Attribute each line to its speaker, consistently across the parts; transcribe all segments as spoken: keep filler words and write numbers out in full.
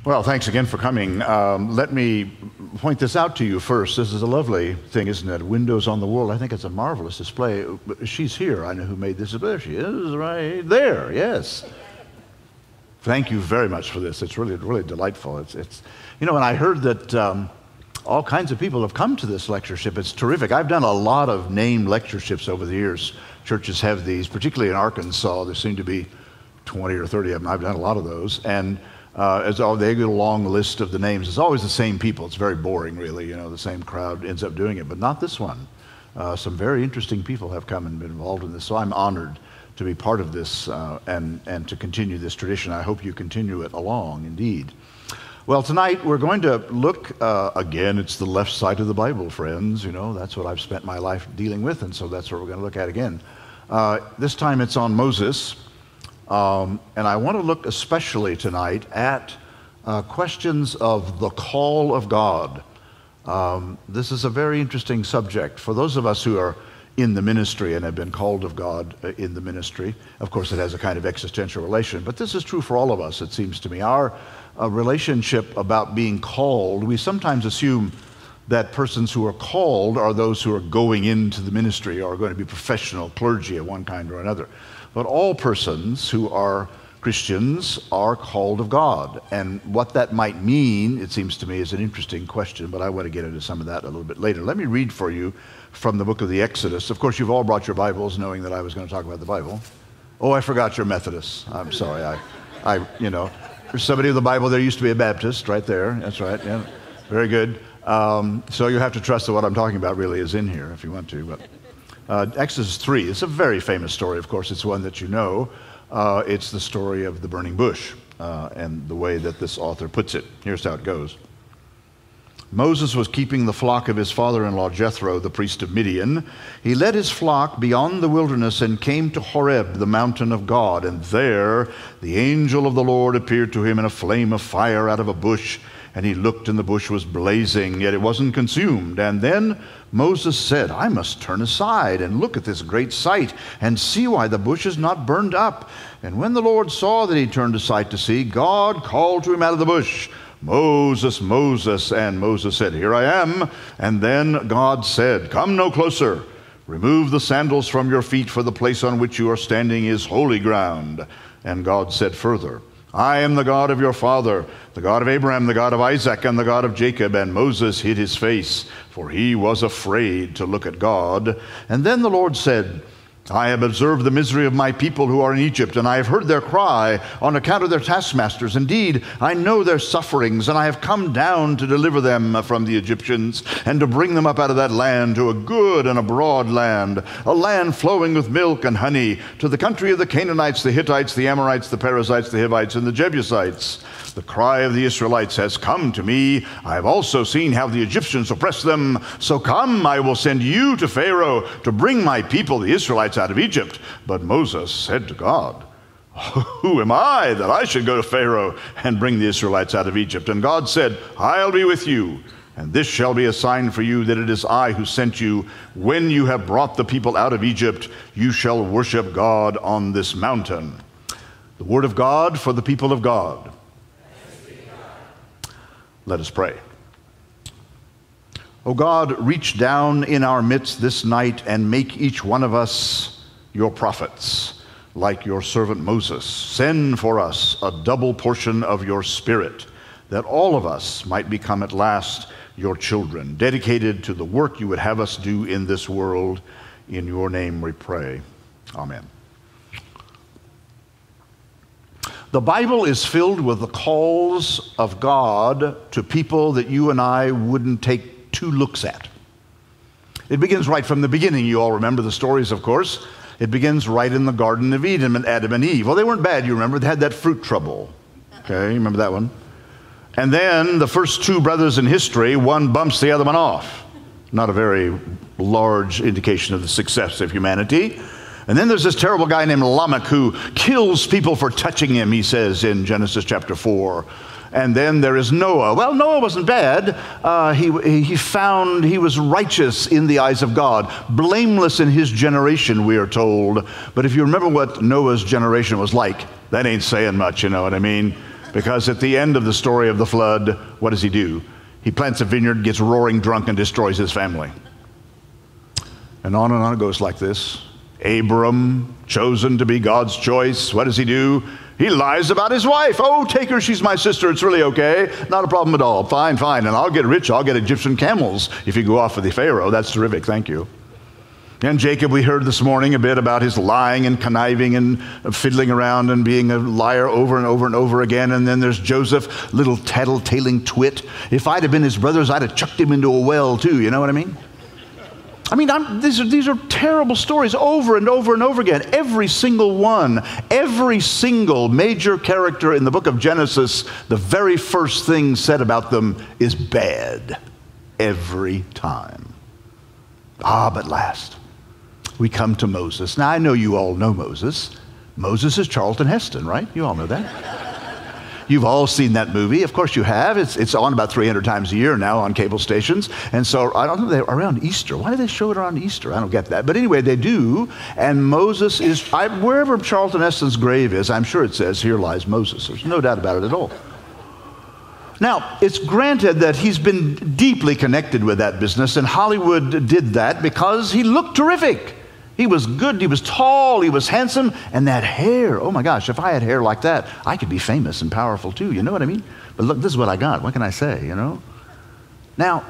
Speaker 1: Well, thanks again for coming. Um, let me point this out to you first. This is a lovely thing, isn't it? Windows on the Wall. I think it's a marvelous display. She's here. I know who made this. There she is, right there. Yes. Thank you very much for this. It's really, really delightful. It's, it's, you know, and I heard that um, all kinds of people have come to this lectureship. It's terrific. I've done a lot of named lectureships over the years. Churches have these, particularly in Arkansas. There seem to be twenty or thirty of them. I've done a lot of those. And Uh, as all, they get a long list of the names. It's always the same people. It's very boring, really. You know, the same crowd ends up doing it, but not this one. Uh, some very interesting people have come and been involved in this, so I'm honored to be part of this uh, and, and to continue this tradition. I hope you continue it along, indeed. Well, tonight we're going to look, uh, again, it's the left side of the Bible, friends. You know, that's what I've spent my life dealing with, and so that's what we're going to look at again. Uh, this time it's on Moses. Um, and I want to look especially tonight at uh, questions of the call of God. Um, this is a very interesting subject for those of us who are in the ministry and have been called of God uh, in the ministry. Of course, it has a kind of existential relation, but this is true for all of us, it seems to me. Our uh, relationship about being called, we sometimes assume that persons who are called are those who are going into the ministry or are going to be professional clergy of one kind or another. But all persons who are Christians are called of God. And what that might mean, it seems to me, is an interesting question, but I want to get into some of that a little bit later. Let me read for you from the book of the Exodus. Of course, you've all brought your Bibles knowing that I was going to talk about the Bible. Oh, I forgot you're Methodists. I'm sorry. I, I, you know, there's somebody with the Bible. There used to be a Baptist right there. That's right. Yeah. Very good. Um, so you have to trust that what I'm talking about really is in here if you want to. But uh, Exodus three, it's a very famous story, of course. It's one that you know. Uh, it's the story of the burning bush uh, and the way that this author puts it. Here's how it goes. Moses was keeping the flock of his father-in-law Jethro, the priest of Midian. He led his flock beyond the wilderness and came to Horeb, the mountain of God. And there the angel of the Lord appeared to him in a flame of fire out of a bush. And he looked, and the bush was blazing, yet it wasn't consumed. And then Moses said, I must turn aside and look at this great sight and see why the bush is not burned up. And when the Lord saw that he turned aside to see, God called to him out of the bush, Moses, Moses. And Moses said, Here I am. And then God said, Come no closer. Remove the sandals from your feet, for the place on which you are standing is holy ground. And God said further, I am the God of your father, the God of Abraham, the God of Isaac, and the God of Jacob. And Moses hid his face, for he was afraid to look at God. And then the Lord said, I have observed the misery of my people who are in Egypt, and I have heard their cry on account of their taskmasters. Indeed, I know their sufferings, and I have come down to deliver them from the Egyptians, and to bring them up out of that land to a good and a broad land, a land flowing with milk and honey, to the country of the Canaanites, the Hittites, the Amorites, the Perizzites, the Hivites, and the Jebusites. The cry of the Israelites has come to me. I have also seen how the Egyptians oppress them. So come, I will send you to Pharaoh to bring my people, the Israelites, out of Egypt. But Moses said to God, Who am I that I should go to Pharaoh and bring the Israelites out of Egypt? And God said, I'll be with you. And this shall be a sign for you that it is I who sent you. When you have brought the people out of Egypt, you shall worship God on this mountain. The word of God for the people of God. Let us pray. O God, reach down in our midst this night and make each one of us your prophets, like your servant Moses. Send for us a double portion of your Spirit, that all of us might become at last your children, dedicated to the work you would have us do in this world. In your name we pray. Amen. The Bible is filled with the calls of God to people that you and I wouldn't take two looks at. It begins right from the beginning. You all remember the stories, of course. It begins right in the Garden of Eden and Adam and Eve. Well, they weren't bad, you remember. They had that fruit trouble. Okay, remember that one? And then the first two brothers in history, one bumps the other one off. Not a very large indication of the success of humanity. And then there's this terrible guy named Lamech who kills people for touching him, he says in Genesis chapter four. And then there is Noah. Well, Noah wasn't bad. Uh, he, he found he was righteous in the eyes of God, blameless in his generation, we are told. But if you remember what Noah's generation was like, that ain't saying much, you know what I mean? Because at the end of the story of the flood, what does he do? He plants a vineyard, gets roaring drunk, and destroys his family. And on and on it goes like this. Abram, chosen to be God's choice, what does he do? He lies about his wife. Oh, take her, she's my sister, it's really okay. Not a problem at all. Fine, fine. And I'll get rich, I'll get Egyptian camels if you go off with the Pharaoh. That's terrific, thank you. And Jacob, we heard this morning a bit about his lying and conniving and fiddling around and being a liar over and over and over again. And then there's Joseph, little tattle-tailing twit. If I'd have been his brothers, I'd have chucked him into a well too, you know what I mean? I mean, I'm, these, are, these are terrible stories over and over and over again. Every single one, every single major character in the book of Genesis, the very first thing said about them is bad. Every time. Ah, but last, we come to Moses. Now, I know you all know Moses. Moses is Charlton Heston, right? You all know that. You've all seen that movie. Of course you have. It's, it's on about three hundred times a year now on cable stations. And so, I don't know, they're around Easter. Why do they show it around Easter? I don't get that. But anyway, they do. And Moses is, I, wherever Charlton Heston's grave is, I'm sure it says, here lies Moses. There's no doubt about it at all. Now, it's granted that he's been deeply connected with that business, and Hollywood did that because he looked terrific. He was good, he was tall, he was handsome, and that hair, oh my gosh, if I had hair like that, I could be famous and powerful too, you know what I mean? But look, this is what I got, what can I say, you know? Now,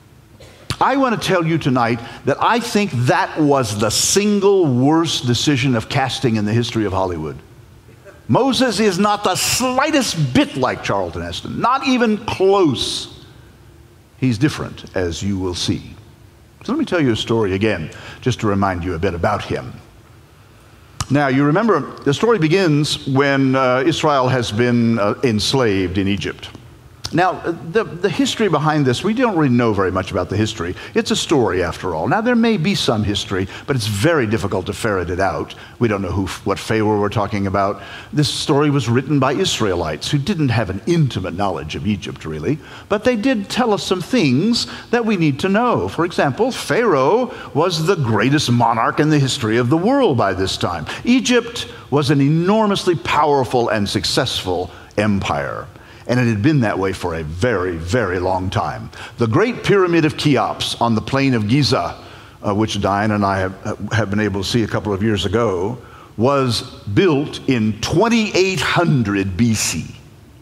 Speaker 1: I want to tell you tonight that I think that was the single worst decision of casting in the history of Hollywood. Moses is not the slightest bit like Charlton Heston, not even close. He's different, as you will see. So let me tell you a story again, just to remind you a bit about him. Now, you remember, the story begins when uh, Israel has been uh, enslaved in Egypt. Now, the, the history behind this, we don't really know very much about the history. It's a story, after all. Now, there may be some history, but it's very difficult to ferret it out. We don't know who, what Pharaoh we're talking about. This story was written by Israelites who didn't have an intimate knowledge of Egypt, really, but they did tell us some things that we need to know. For example, Pharaoh was the greatest monarch in the history of the world by this time. Egypt was an enormously powerful and successful empire. And it had been that way for a very, very long time. The Great Pyramid of Cheops on the plain of Giza, uh, which Diane and I have, have been able to see a couple of years ago, was built in twenty-eight hundred B C.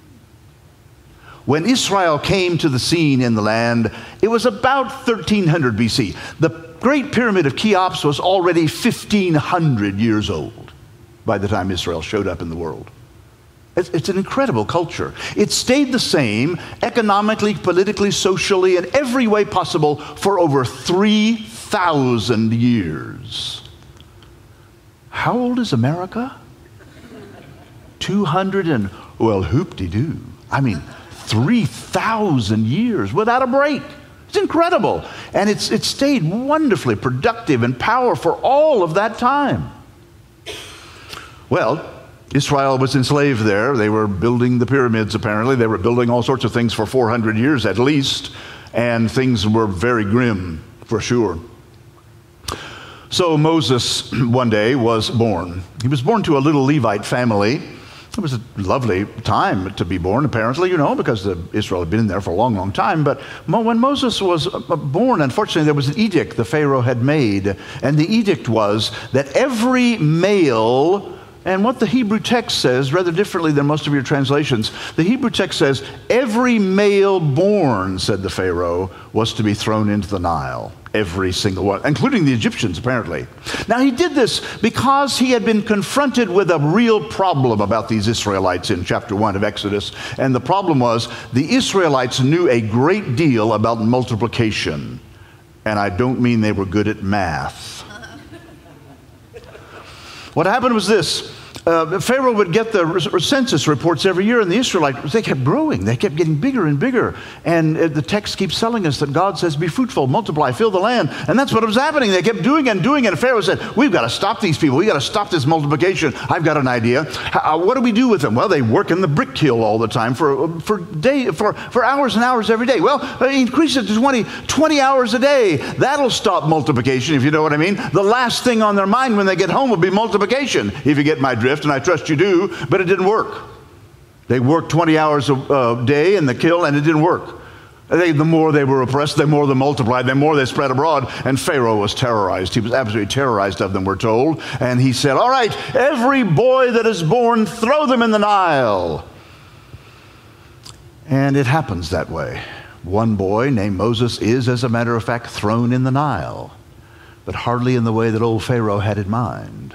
Speaker 1: When Israel came to the scene in the land, it was about thirteen hundred B C. The Great Pyramid of Cheops was already fifteen hundred years old by the time Israel showed up in the world. It's an incredible culture. It stayed the same economically, politically, socially, in every way possible for over three thousand years. How old is America? two hundred and, well, hoop-de-doo. I mean, three thousand years without a break. It's incredible. And it's, it stayed wonderfully productive and powerful for all of that time. Well, Israel was enslaved there. They were building the pyramids, apparently. They were building all sorts of things for four hundred years at least, and things were very grim, for sure. So Moses, one day, was born. He was born to a little Levite family. It was a lovely time to be born, apparently, you know, because the, Israel had been there for a long, long time. But when Moses was born, unfortunately, there was an edict the Pharaoh had made, and the edict was that every male, and what the Hebrew text says, rather differently than most of your translations, the Hebrew text says, every male born, said the Pharaoh, was to be thrown into the Nile. Every single one, including the Egyptians, apparently. Now, he did this because he had been confronted with a real problem about these Israelites in chapter one of Exodus. And the problem was, the Israelites knew a great deal about multiplication. And I don't mean they were good at math. What happened was this. Uh, Pharaoh would get the census reports every year, and the Israelites, they kept growing. They kept getting bigger and bigger. And uh, the text keeps telling us that God says, be fruitful, multiply, fill the land. And that's what was happening. They kept doing and doing it. And Pharaoh said, we've got to stop these people. We've got to stop this multiplication. I've got an idea. How, what do we do with them? Well, they work in the brick kiln all the time for, for, day, for, for hours and hours every day. Well, increase it to twenty, twenty hours a day. That'll stop multiplication, if you know what I mean. The last thing on their mind when they get home will be multiplication, if you get my drift. And I trust you do, but it didn't work. They worked twenty hours a uh, day in the kiln, and it didn't work. They, the more they were oppressed, the more they multiplied, the more they spread abroad, and Pharaoh was terrorized. He was absolutely terrorized of them, we're told. And he said, all right, every boy that is born, throw them in the Nile. And it happens that way. One boy named Moses is, as a matter of fact, thrown in the Nile, but hardly in the way that old Pharaoh had in mind.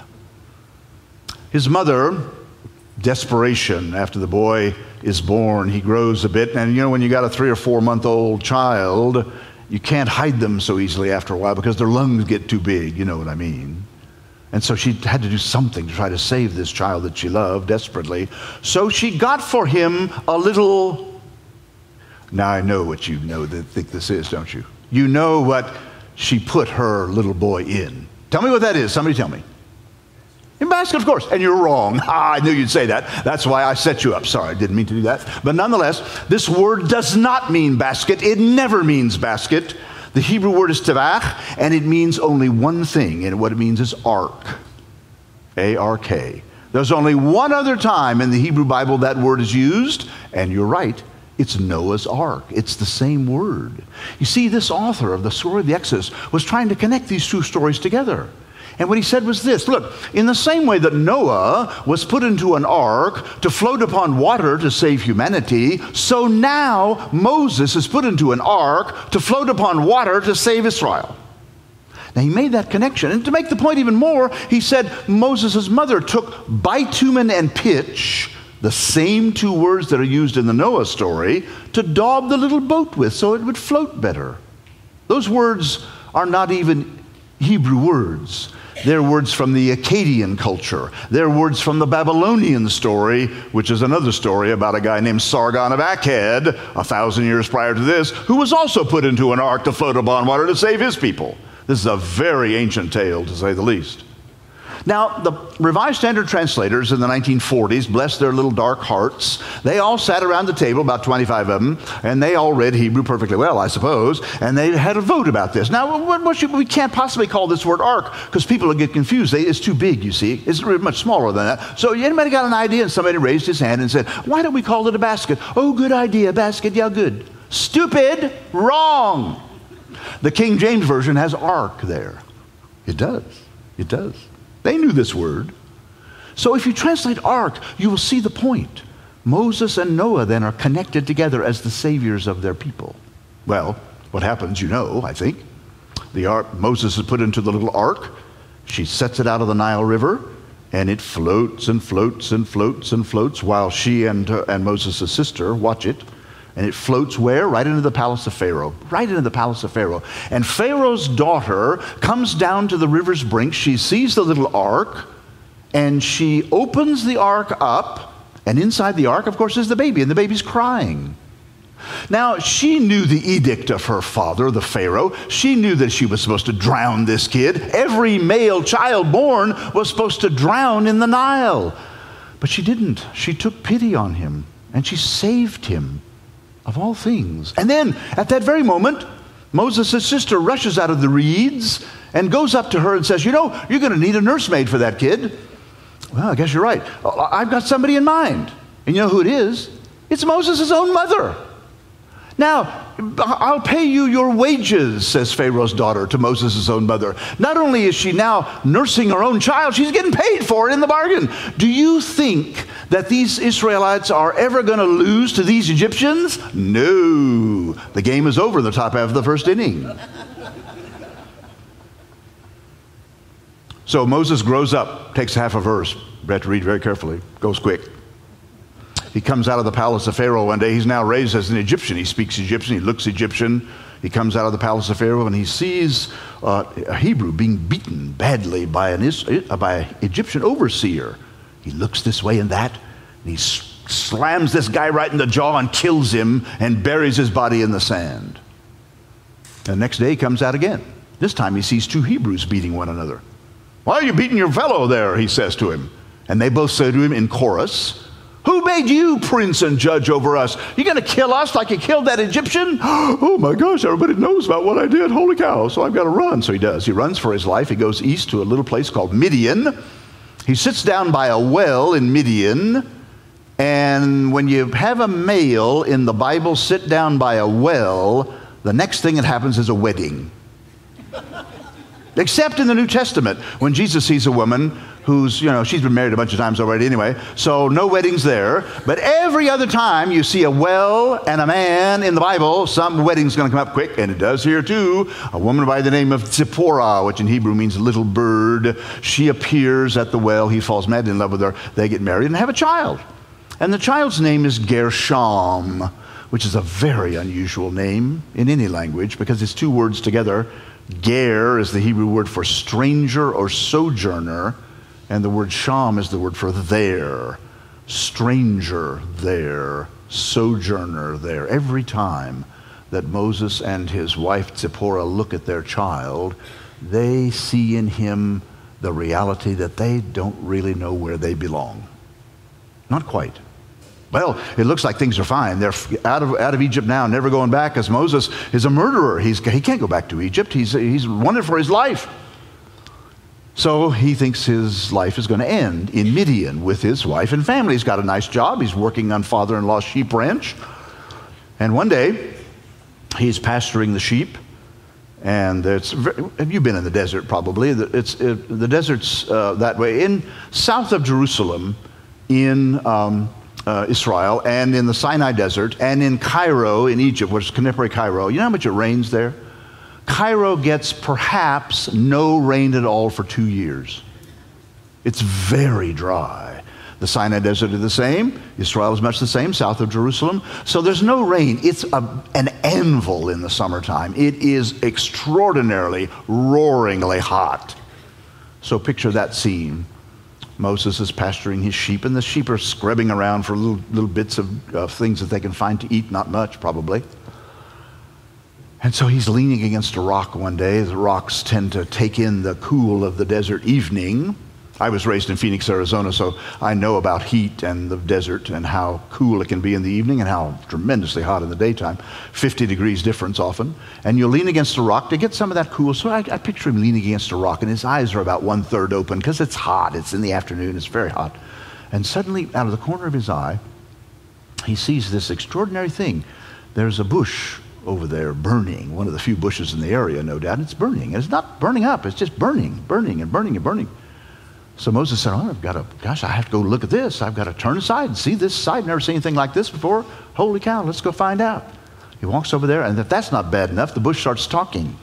Speaker 1: His mother, desperation after the boy is born, he grows a bit, and you know, when you got a three or four month old child, you can't hide them so easily after a while because their lungs get too big, you know what I mean. And so she had to do something to try to save this child that she loved desperately. So she got for him a little, now I know what you know that think this is, don't you? You know what she put her little boy in. Tell me what that is. Somebody tell me. In basket, of course. And you're wrong. Ah, I knew you'd say that. That's why I set you up. Sorry, I didn't mean to do that. But nonetheless, this word does not mean basket. It never means basket. The Hebrew word is tevach, and it means only one thing, and what it means is ark. A R K. There's only one other time in the Hebrew Bible that word is used, and you're right, it's Noah's Ark. It's the same word. You see, this author of the story of the Exodus was trying to connect these two stories together. And what he said was this, look, in the same way that Noah was put into an ark to float upon water to save humanity, so now Moses is put into an ark to float upon water to save Israel. Now he made that connection. And to make the point even more, he said Moses' mother took bitumen and pitch, the same two words that are used in the Noah story, to daub the little boat with so it would float better. Those words are not even Hebrew words. They're words from the Akkadian culture. They're words from the Babylonian story, which is another story about a guy named Sargon of Akkad, a thousand years prior to this, who was also put into an ark to float upon water to save his people. This is a very ancient tale, to say the least. Now, the Revised Standard Translators in the nineteen forties, bless their little dark hearts, they all sat around the table, about twenty-five of them, and they all read Hebrew perfectly well, I suppose, and they had a vote about this. Now, what, what should, we can't possibly call this word ark, because people will get confused. They, it's too big, you see. It's much smaller than that. So anybody got an idea? And somebody raised his hand and said, why don't we call it a basket? Oh, good idea, basket, yeah, good. Stupid, wrong. The King James Version has ark there. It does, it does. They knew this word. So if you translate ark, you will see the point. Moses and Noah then are connected together as the saviors of their people. Well, what happens, you know, I think. The ark, Moses is put into the little ark. She sets it out of the Nile River, and it floats and floats and floats and floats while she and, uh, and Moses' sister watch it. And it floats where? Right into the palace of Pharaoh. Right into the palace of Pharaoh. And Pharaoh's daughter comes down to the river's brink. She sees the little ark, and she opens the ark up. And inside the ark, of course, is the baby, and the baby's crying. Now, she knew the edict of her father, the Pharaoh. She knew that she was supposed to drown this kid. Every male child born was supposed to drown in the Nile. But she didn't. She took pity on him, and she saved him. Of all things. And then, at that very moment, Moses' sister rushes out of the reeds and goes up to her and says, you know, you're going to need a nursemaid for that kid. Well, I guess you're right. I've got somebody in mind. And you know who it is? It's Moses' own mother. Now, I'll pay you your wages, says Pharaoh's daughter to Moses' own mother. Not only is she now nursing her own child, she's getting paid for it in the bargain. Do you think that these Israelites are ever going to lose to these Egyptians? No. The game is over in the top half of the first inning. So Moses grows up, takes half a verse. You have to read very carefully. Goes quick. He comes out of the palace of Pharaoh one day. He's now raised as an Egyptian. He speaks Egyptian. He looks Egyptian. He comes out of the palace of Pharaoh and he sees uh, a Hebrew being beaten badly by an, uh, by an Egyptian overseer. He looks this way and that, and he s- slams this guy right in the jaw and kills him and buries his body in the sand. And the next day he comes out again. This time he sees two Hebrews beating one another. Why are you beating your fellow there? He says to him. And they both say to him in chorus, who made you prince and judge over us? You going to kill us like you killed that Egyptian? Oh my gosh, everybody knows about what I did. Holy cow. So I've got to run. So he does. He runs for his life. He goes east to a little place called Midian. He sits down by a well in Midian, And when you have a male in the Bible sit down by a well, the next thing that happens is a wedding. Except in the New Testament, when Jesus sees a woman who's, you know, she's been married a bunch of times already anyway, so no weddings there. But every other time you see a well and a man in the Bible, some wedding's going to come up quick, and it does here too. A woman by the name of Zipporah, which in Hebrew means little bird. She appears at the well. He falls madly in love with her. They get married and have a child. And the child's name is Gershom, which is a very unusual name in any language because it's two words together. Ger is the Hebrew word for stranger or sojourner, and the word sham is the word for there. Stranger there, sojourner there. Every time that Moses and his wife Zipporah look at their child, they see in him the reality that they don't really know where they belong. Not quite. Well, it looks like things are fine. They're out of, out of Egypt now, never going back, because Moses is a murderer. He's, he can't go back to Egypt. He's, he's wanted for his life. So he thinks his life is going to end in Midian with his wife and family. He's got a nice job. He's working on father-in-law's sheep ranch. And one day, he's pasturing the sheep. And it's, have you been in the desert probably? It's, it, the desert's uh, that way. In south of Jerusalem, in um, Uh, Israel, and in the Sinai Desert, and in Cairo in Egypt, which is contemporary Cairo. You know how much it rains there? Cairo gets perhaps no rain at all for two years. It's very dry. The Sinai Desert is the same. Israel is much the same, south of Jerusalem. So there's no rain. It's a, an anvil in the summertime. It is extraordinarily, roaringly hot. So picture that scene. Moses is pasturing his sheep, and the sheep are scrubbing around for little, little bits of uh, things that they can find to eat, not much probably. And so he's leaning against a rock one day. The rocks tend to take in the cool of the desert evening. I was raised in Phoenix, Arizona, so I know about heat and the desert and how cool it can be in the evening and how tremendously hot in the daytime. fifty degrees difference often. And you lean against a rock to get some of that cool. So I, I picture him leaning against a rock, and his eyes are about one third open because it's hot. It's in the afternoon. It's very hot. And suddenly, out of the corner of his eye, he sees this extraordinary thing. There's a bush over there burning, one of the few bushes in the area, no doubt. It's burning. And it's not burning up. It's just burning, burning, and burning, and burning. So Moses said, oh, I've got to, gosh, I have to go look at this. I've got to turn aside and see this side. Never seen anything like this before. Holy cow, let's go find out. He walks over there, and if that's not bad enough, the bush starts talking.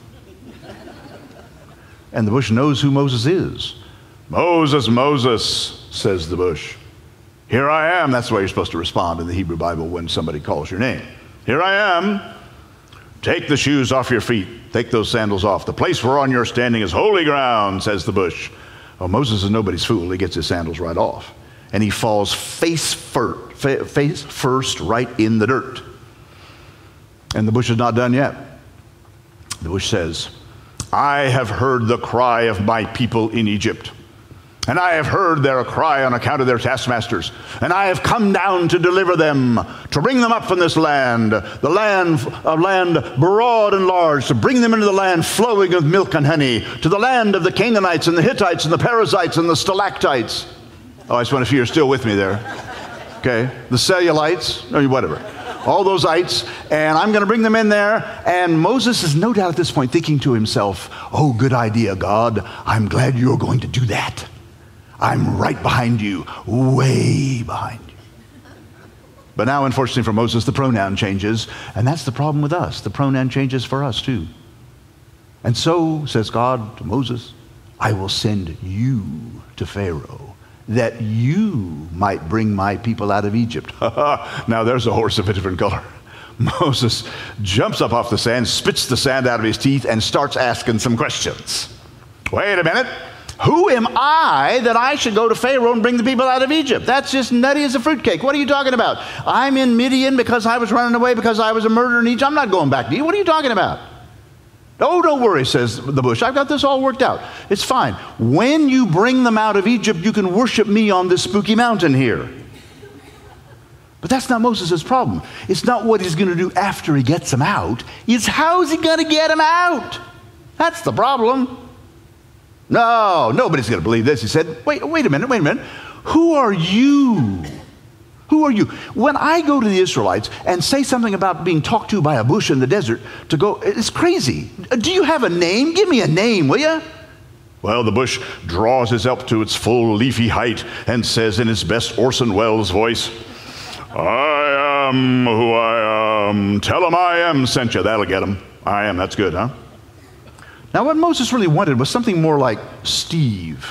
Speaker 1: And the bush knows who Moses is. Moses, Moses, says the bush. Here I am. That's the way you're supposed to respond in the Hebrew Bible when somebody calls your name. Here I am. Take the shoes off your feet. Take those sandals off. The place whereon you're standing is holy ground, says the bush. Well, Moses is nobody's fool. He gets his sandals right off. And he falls face first, face first right in the dirt. And the bush is not done yet. The bush says, I have heard the cry of my people in Egypt. And I have heard their cry on account of their taskmasters. And I have come down to deliver them, to bring them up from this land, the land, a land broad and large, to bring them into the land flowing with milk and honey, to the land of the Canaanites and the Hittites and the Perizzites and the Stalactites. Oh, I just wonder if you're still with me there. Okay, the Cellulites, or whatever. All those ites, and I'm going to bring them in there. And Moses is no doubt at this point thinking to himself, oh, good idea, God. I'm glad you're going to do that. I'm right behind you, way behind you. But now, unfortunately for Moses, the pronoun changes, and that's the problem with us. The pronoun changes for us too. And so, says God to Moses, I will send you to Pharaoh, that you might bring my people out of Egypt. Now there's a horse of a different color. Moses jumps up off the sand, spits the sand out of his teeth, and starts asking some questions. Wait a minute. Who am I that I should go to Pharaoh and bring the people out of Egypt? That's just nutty as a fruitcake. What are you talking about? I'm in Midian because I was running away because I was a murderer in Egypt. I'm not going back to you. What are you talking about? Oh, don't worry, says the bush. I've got this all worked out. It's fine. When you bring them out of Egypt, you can worship me on this spooky mountain here. But that's not Moses' problem. It's not what he's going to do after he gets them out. It's how's he going to get them out? That's the problem. No, nobody's going to believe this. He said, wait, wait a minute, wait a minute. Who are you? Who are you? When I go to the Israelites and say something about being talked to by a bush in the desert, to go, it's crazy. Do you have a name? Give me a name, will you? Well, the bush draws his up to its full leafy height and says in his best Orson Welles voice, I am who I am. Tell him I am sent you. That'll get him. I am. That's good, huh? Now, what Moses really wanted was something more like Steve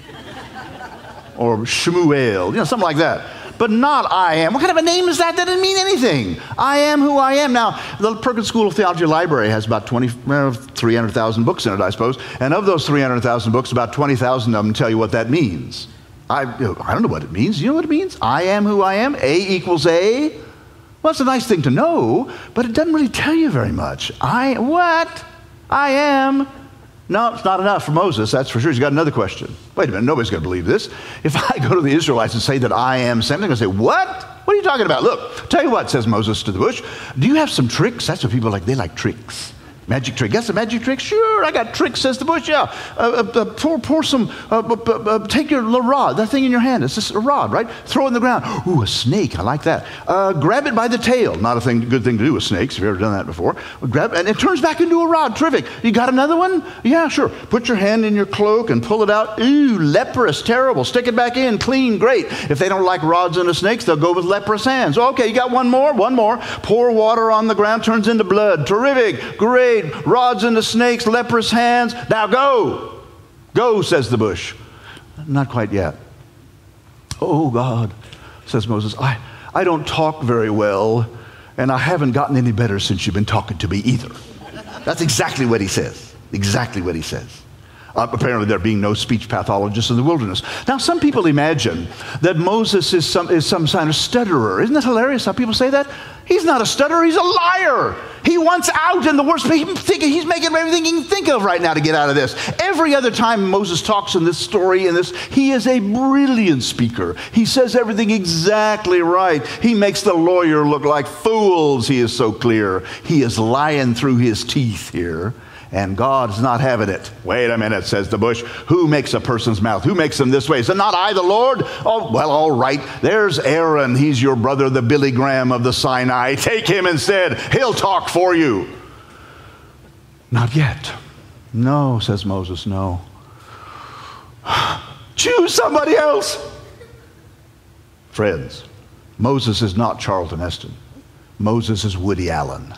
Speaker 1: or Shemuel, you know, something like that. But not I am. What kind of a name is that? That doesn't mean anything. I am who I am. Now, the Perkins School of Theology Library has about twenty, well, three hundred thousand books in it, I suppose. And of those three hundred thousand books, about twenty thousand of them tell you what that means. I, I don't know what it means. You know what it means? I am who I am. A equals A. Well, it's a nice thing to know, but it doesn't really tell you very much. I, what? I am. No, it's not enough for Moses, that's for sure. He's got another question. Wait a minute, nobody's going to believe this. If I go to the Israelites and say that I am sent, they're going to say, what? What are you talking about? Look, tell you what, says Moses to the bush. Do you have some tricks? That's what people like. They like tricks. Magic trick. Got some magic tricks? Sure, I got tricks, says the bush. Yeah. Uh, uh, pour, pour some, uh, uh, uh, take your little rod, that thing in your hand. It's just a rod, right? Throw it in the ground. Ooh, a snake. I like that. Uh, grab it by the tail. Not a thing, good thing to do with snakes. Have you ever done that before? Grab, and it turns back into a rod. Terrific. You got another one? Yeah, sure. Put your hand in your cloak and pull it out. Ooh, leprous. Terrible. Stick it back in. Clean. Great. If they don't like rods and snakes, they'll go with leprous hands. Okay, you got one more? One more. Pour water on the ground. Turns into blood. Terrific. Great. Rods into snakes, leprous hands. Now go. Go, says the bush. Not quite yet. Oh, God, says Moses, I, I don't talk very well, and I haven't gotten any better since you've been talking to me either. That's exactly what he says. Exactly what he says. Uh, apparently there being no speech pathologists in the wilderness. Now, some people imagine that Moses is some, is some kind of stutterer. Isn't that hilarious how people say that? He's not a stutterer, he's a liar. He wants out, and the worst thing, he's making everything he can think of right now to get out of this. Every other time Moses talks in this story, in this, he is a brilliant speaker. He says everything exactly right. He makes the lawyer look like fools. He is so clear. He is lying through his teeth here. And God's not having it. Wait a minute, says the bush. Who makes a person's mouth? Who makes them this way? Is it not I, the Lord? Oh, well, all right. There's Aaron. He's your brother, the Billy Graham of the Sinai. Take him instead. He'll talk for you. Not yet. No, says Moses, no. Choose somebody else. Friends, Moses is not Charlton Heston. Moses is Woody Allen.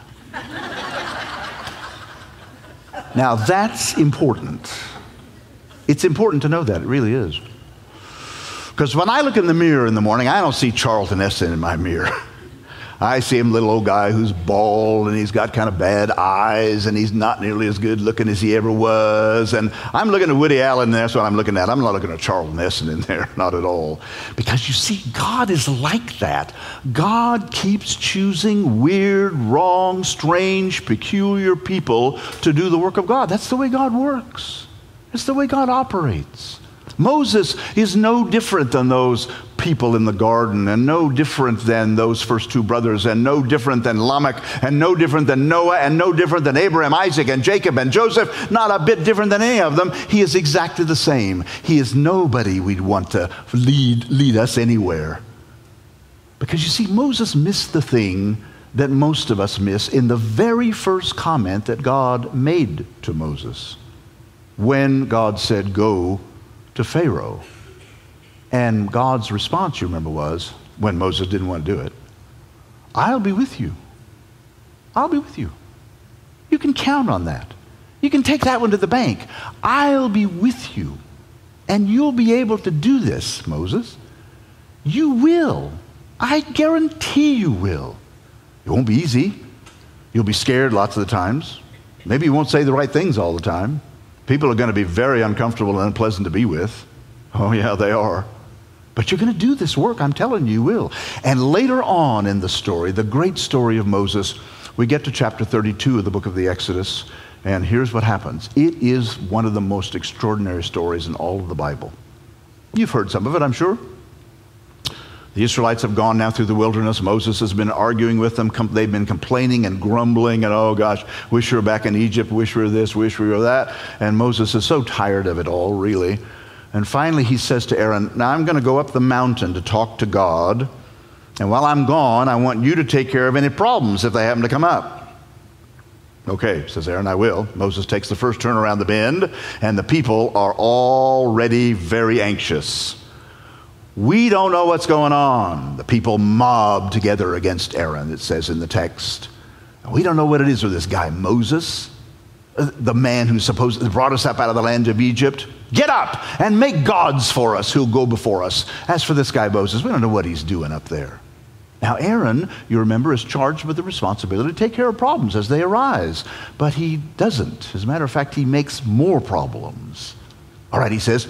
Speaker 1: Now, that's important. It's important to know that. It really is. Because when I look in the mirror in the morning, I don't see Charlton Heston in my mirror. I see him, little old guy who's bald, and he's got kind of bad eyes, and he's not nearly as good looking as he ever was. And I'm looking at Woody Allen, and that's what I'm looking at. I'm not looking at Charlton Heston in there, not at all. Because you see, God is like that. God keeps choosing weird, wrong, strange, peculiar people to do the work of God. That's the way God works. It's the way God operates. Moses is no different than those people in the garden, and no different than those first two brothers, and no different than Lamech, and no different than Noah, and no different than Abraham, Isaac, and Jacob, and Joseph. Not a bit different than any of them. He is exactly the same. He is nobody we'd want to lead, lead us anywhere. Because you see, Moses missed the thing that most of us miss in the very first comment that God made to Moses. When God said, go to Pharaoh. And God's response, you remember, was, when Moses didn't want to do it, I'll be with you. I'll be with you. You can count on that. You can take that one to the bank. I'll be with you. And you'll be able to do this, Moses. You will. I guarantee you will. It won't be easy. You'll be scared lots of the times. Maybe you won't say the right things all the time. People are going to be very uncomfortable and unpleasant to be with. Oh, yeah, they are. But you're going to do this work. I'm telling you, you will. And later on in the story, the great story of Moses, we get to chapter thirty-two of the book of the Exodus, and here's what happens. It is one of the most extraordinary stories in all of the Bible. You've heard some of it, I'm sure. The Israelites have gone now through the wilderness. Moses has been arguing with them. Com- they've been complaining and grumbling, and oh gosh, wish we were back in Egypt, wish we were this, wish we were that. And Moses is so tired of it all, really. And finally he says to Aaron, now I'm going to go up the mountain to talk to God, And while I'm gone, I want you to take care of any problems if they happen to come up. Okay, says Aaron, I will. Moses takes the first turn around the bend, and the people are already very anxious. We don't know what's going on. The people mob together against Aaron, it says in the text. We don't know what it is with this guy, Moses, the man who supposedly brought us up out of the land of Egypt. Get up and make gods for us who'll go before us. As for this guy, Moses, we don't know what he's doing up there. Now, Aaron, you remember, is charged with the responsibility to take care of problems as they arise. But he doesn't. As a matter of fact, he makes more problems. All right, he says,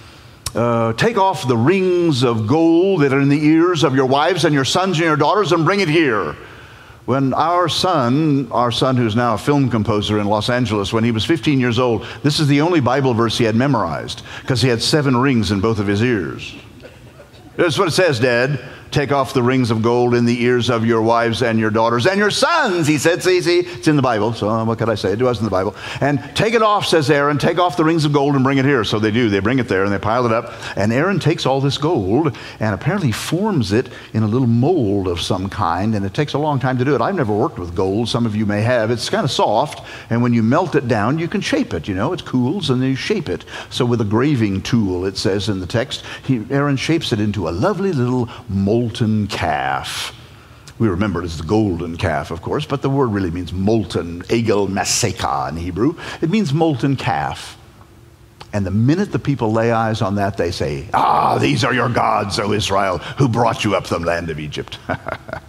Speaker 1: uh, take off the rings of gold that are in the ears of your wives and your sons and your daughters and bring it here. When our son, our son who's now a film composer in Los Angeles, when he was fifteen years old, this is the only Bible verse he had memorized because he had seven rings in both of his ears. That's what it says, Dad. Take off the rings of gold in the ears of your wives and your daughters and your sons, he said. See, see, it's in the Bible, so what could I say? It was in the Bible. And take it off, says Aaron, take off the rings of gold and bring it here. So they do. They bring it there and they pile it up. And Aaron takes all this gold and apparently forms it in a little mold of some kind, and it takes a long time to do it. I've never worked with gold. Some of you may have. It's kind of soft, and when you melt it down, you can shape it. You know, it cools and then you shape it. So with a graving tool, it says in the text, he, Aaron shapes it into a lovely little molten calf. We remember it as the golden calf, of course, but the word really means molten, egel maseka in Hebrew. It means molten calf. And the minute the people lay eyes on that, they say, ah, these are your gods, O Israel, who brought you up from the land of Egypt. Well,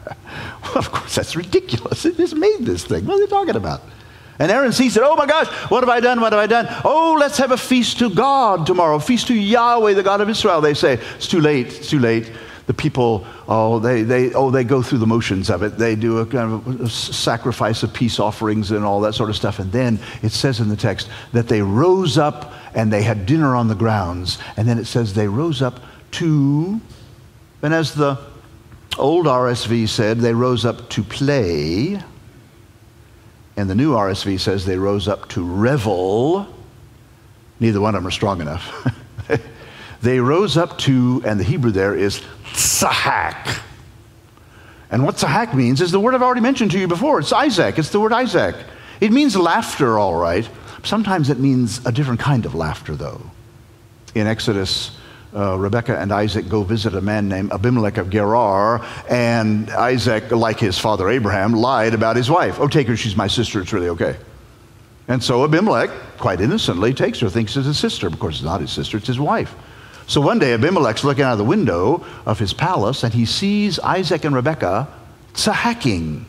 Speaker 1: of course, that's ridiculous. They just made this thing. What are they talking about? And Aaron sees it. Oh my gosh, what have I done? What have I done? Oh, let's have a feast to God tomorrow. Feast to Yahweh, the God of Israel. They say, it's too late, it's too late. The people, oh, they, they, oh, they go through the motions of it. They do a kind of a sacrifice of peace offerings and all that sort of stuff. And then it says in the text that they rose up and they had dinner on the grounds. And then it says they rose up to, and as the old R S V said, they rose up to play. And the new R S V says they rose up to revel. Neither one of them are strong enough. They rose up to, and the Hebrew there is tzahak. And what tzahak means is the word I've already mentioned to you before. It's Isaac. It's the word Isaac. It means laughter, all right. Sometimes it means a different kind of laughter, though. In Exodus, uh, Rebekah and Isaac go visit a man named Abimelech of Gerar, and Isaac, like his father Abraham, lied about his wife. Oh, take her, she's my sister, it's really okay. And so Abimelech, quite innocently, takes her, thinks it's his sister. Of course, it's not his sister, it's his wife. So one day Abimelech's looking out of the window of his palace, and he sees Isaac and Rebekah tzahacking.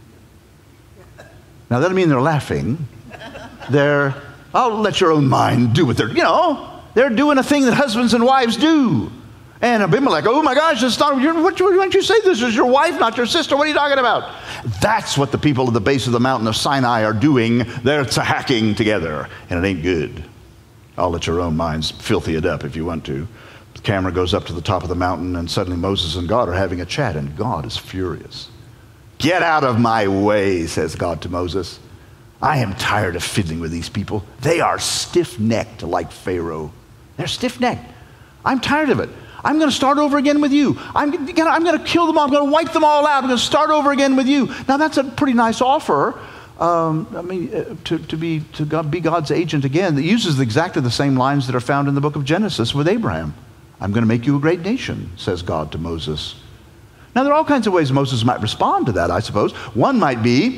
Speaker 1: Now, that doesn't mean they're laughing. They're, I'll let your own mind do what they're, you know, they're doing a thing that husbands and wives do. And Abimelech, oh my gosh, it's not, what, what don't you say this is your wife, not your sister? What are you talking about? That's what the people at the base of the mountain of Sinai are doing. They're tzahacking together, and it ain't good. I'll let your own minds filthy it up if you want to. The camera goes up to the top of the mountain, and suddenly Moses and God are having a chat, and God is furious. Get out of my way, says God to Moses. I am tired of fiddling with these people. They are stiff-necked like Pharaoh. They're stiff-necked. I'm tired of it. I'm going to start over again with you. I'm going to, I'm going to kill them all. I'm going to wipe them all out. I'm going to start over again with you. Now, that's a pretty nice offer. Um, I mean, uh, to, to, be, to God, be God's agent again. It uses exactly the same lines that are found in the book of Genesis with Abraham. I'm going to make you a great nation, says God to Moses. Now, there are all kinds of ways Moses might respond to that, I suppose. One might be,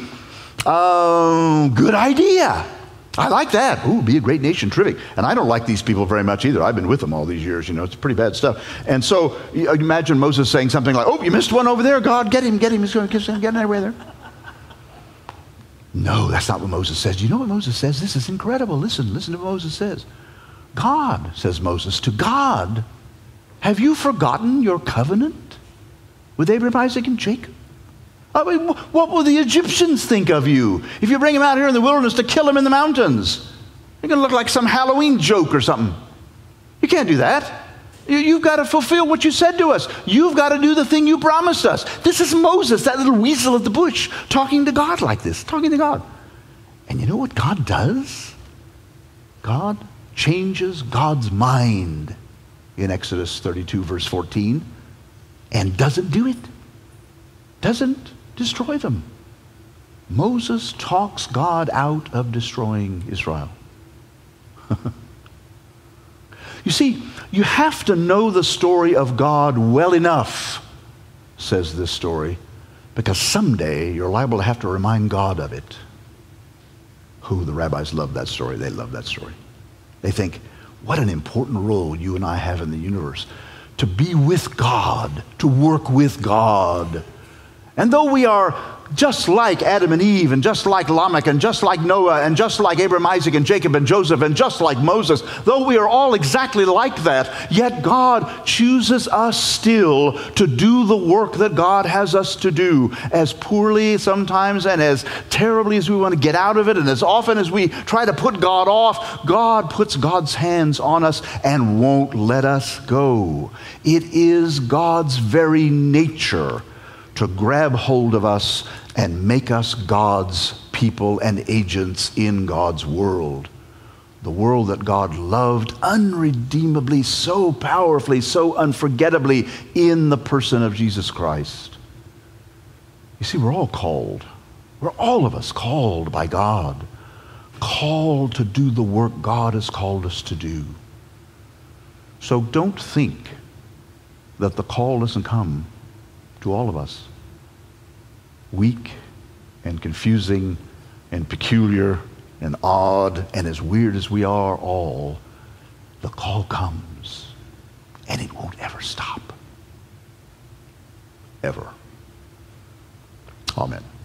Speaker 1: uh, good idea. I like that. Ooh, be a great nation, terrific. And I don't like these people very much either. I've been with them all these years, you know, it's pretty bad stuff. And so you imagine Moses saying something like, oh, you missed one over there, God, get him, get him, he's going to kiss him, get him anywhere there. No, that's not what Moses says. You know what Moses says? This is incredible. Listen, listen to what Moses says. God, says Moses, to God, have you forgotten your covenant with Abraham, Isaac, and Jacob? I mean, what will the Egyptians think of you if you bring them out here in the wilderness to kill them in the mountains? You're going to look like some Halloween joke or something. You can't do that. You, you've got to fulfill what you said to us. You've got to do the thing you promised us. This is Moses, that little weasel at the bush, talking to God like this, talking to God. And you know what God does? God changes God's mind in Exodus thirty-two, verse fourteen, and doesn't do it. doesn't destroy them. Moses talks God out of destroying Israel. You see, you have to know the story of God well enough, says this story, because someday you're liable to have to remind God of it. Who, the rabbis love that story. They love that story. They think, what an important role you and I have in the universe. To be with God, to work with God. And though we are just like Adam and Eve, and just like Lamech, and just like Noah, and just like Abraham, Isaac, and Jacob, and Joseph, and just like Moses, though we are all exactly like that, yet God chooses us still to do the work that God has us to do, as poorly sometimes and as terribly as we want to get out of it, and as often as we try to put God off, God puts God's hands on us and won't let us go. It is God's very nature to grab hold of us and make us God's people and agents in God's world. The world that God loved unredeemably, so powerfully, so unforgettably in the person of Jesus Christ. You see, we're all called. We're all of us called by God. Called to do the work God has called us to do. So don't think that the call doesn't come to all of us. Weak and confusing and peculiar and odd and as weird as we are all, the call comes and it won't ever stop. Ever. Amen.